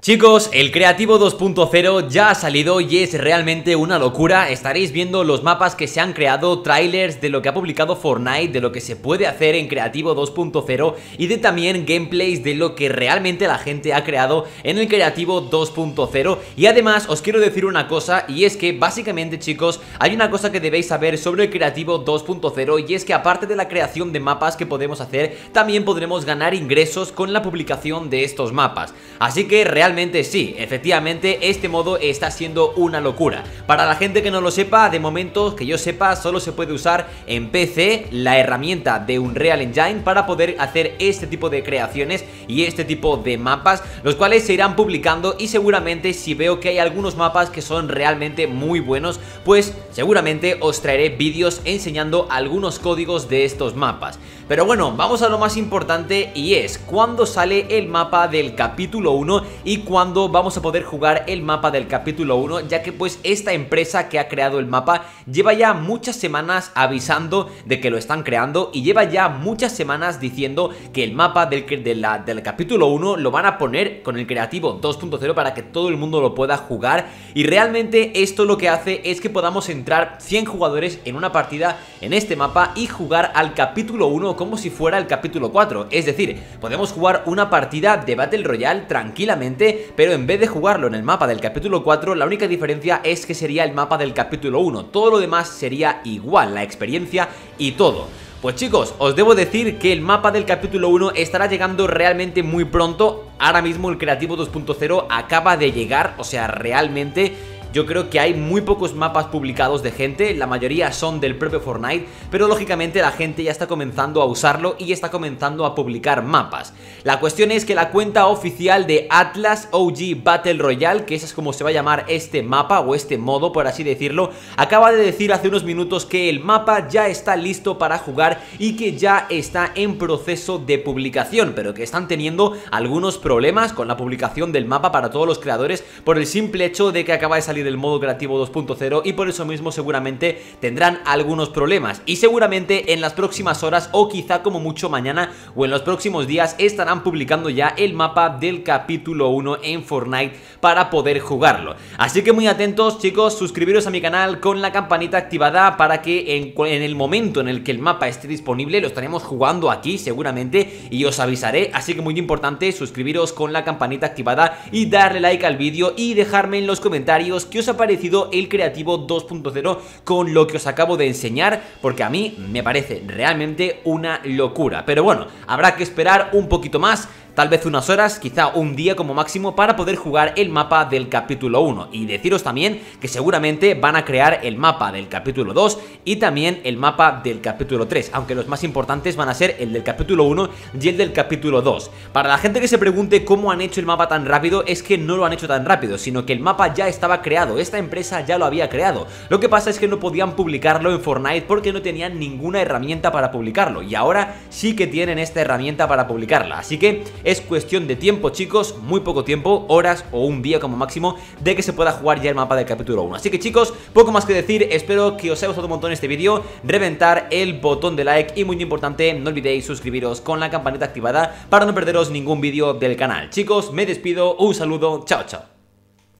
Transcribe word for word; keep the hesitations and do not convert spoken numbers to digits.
Chicos, el Creativo dos punto cero ya ha salido y es realmente una locura. Estaréis viendo los mapas que se han creado, trailers de lo que ha publicado Fortnite, de lo que se puede hacer en Creativo dos punto cero y de también gameplays de lo que realmente la gente ha creado en el Creativo dos punto cero. Y además os quiero decir una cosa, y es que básicamente, chicos, hay una cosa que debéis saber sobre el Creativo dos punto cero, y es que aparte de la creación de mapas que podemos hacer, también podremos ganar ingresos con la publicación de estos mapas. Así que realmente Realmente sí, efectivamente este modo está siendo una locura. Para la gente que no lo sepa, de momento que yo sepa solo se puede usar en P C la herramienta de Unreal Engine para poder hacer este tipo de creaciones y este tipo de mapas, los cuales se irán publicando, y seguramente si veo que hay algunos mapas que son realmente muy buenos, pues seguramente os traeré vídeos enseñando algunos códigos de estos mapas. Pero bueno, vamos a lo más importante, y es cuándo sale el mapa del capítulo uno y cuándo vamos a poder jugar el mapa del capítulo uno, ya que pues esta empresa que ha creado el mapa lleva ya muchas semanas avisando de que lo están creando, y lleva ya muchas semanas diciendo que el mapa del, de la, del capítulo uno lo van a poner con el Creativo dos punto cero para que todo el mundo lo pueda jugar. Y realmente esto lo que hace es que podamos entrar cien jugadores en una partida en este mapa y jugar al capítulo uno como si fuera el capítulo cuatro. Es decir, podemos jugar una partida de Battle Royale tranquilamente, pero en vez de jugarlo en el mapa del capítulo cuatro, la única diferencia es que sería el mapa del capítulo uno. Todo lo demás sería igual, la experiencia y todo. Pues chicos, os debo decir que el mapa del capítulo uno estará llegando realmente muy pronto. Ahora mismo el Creativo dos punto cero acaba de llegar, o sea, realmente yo creo que hay muy pocos mapas publicados de gente, la mayoría son del propio Fortnite, pero lógicamente la gente ya está comenzando a usarlo y está comenzando a publicar mapas. La cuestión es que la cuenta oficial de Atlas O G Battle Royale, que esa es como se va a llamar este mapa o este modo, por así decirlo, acaba de decir hace unos minutos que el mapa ya está listo para jugar y que ya está en proceso de publicación, pero que están teniendo algunos problemas con la publicación del mapa para todos los creadores por el simple hecho de que acaba de salir del modo Creativo dos punto cero, y por eso mismo seguramente tendrán algunos problemas, y seguramente en las próximas horas o quizá como mucho mañana o en los próximos días estarán publicando ya el mapa del capítulo uno en Fortnite para poder jugarlo. Así que muy atentos, chicos, suscribiros a mi canal con la campanita activada para que en, en el momento en el que el mapa esté disponible lo estaremos jugando aquí seguramente y os avisaré. Así que muy importante suscribiros con la campanita activada y darle like al vídeo y dejarme en los comentarios qué os ha parecido el Creativo dos punto cero con lo que os acabo de enseñar, porque a mí me parece realmente una locura. Pero bueno, habrá que esperar un poquito más, tal vez unas horas, quizá un día como máximo, para poder jugar el mapa del capítulo uno. Y deciros también que seguramente van a crear el mapa del capítulo dos y también el mapa del capítulo tres, aunque los más importantes van a ser el del capítulo uno y el del capítulo dos. Para la gente que se pregunte cómo han hecho el mapa tan rápido, es que no lo han hecho tan rápido, sino que el mapa ya estaba creado, esta empresa ya lo había creado. Lo que pasa es que no podían publicarlo en Fortnite porque no tenían ninguna herramienta para publicarlo, y ahora sí que tienen esta herramienta para publicarla. Así que es cuestión de tiempo, chicos, muy poco tiempo, horas o un día como máximo, de que se pueda jugar ya el mapa del capítulo uno. Así que chicos, poco más que decir, espero que os haya gustado un montón este vídeo, reventar el botón de like y muy importante, no olvidéis suscribiros con la campanita activada para no perderos ningún vídeo del canal. Chicos, me despido, un saludo, chao chao.